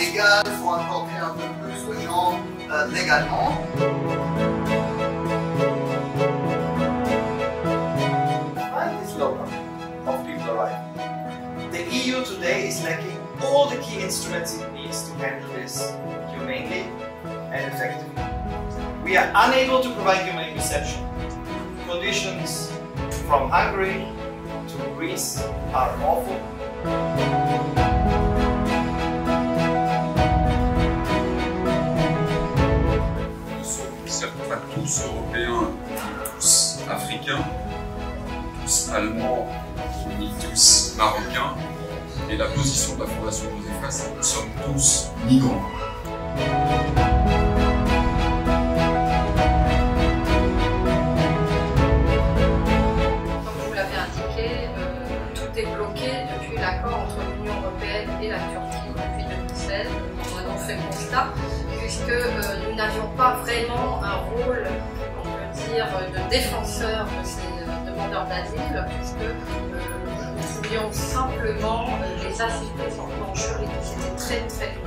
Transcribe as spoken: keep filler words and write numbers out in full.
légal, il faut importer un peu plus de gens euh, légalement. Despite this low number of people arriving, the E U today is lacking all the key instruments it needs to handle this humanely and effectively. We are unable to provide humane reception. Conditions from Hungary to Greece are awful. Nous sommes certes pas tous européens, tous africains, tous allemands, ni tous marocains. Et la position de la Fondation Heinrich-Böll, c'est que nous sommes tous migrants. Comme vous l'avez indiqué, euh, tout est bloqué depuis l'accord entre l'Union européenne et la Turquie depuis deux mille seize. On a donc fait le constat, puisque euh, nous n'avions pas vraiment un rôle, on peut dire, de défenseur de ces euh, demandeurs d'asile, puisque euh, nous pouvions simplement euh, les assister sur le plan juridique. C'était très très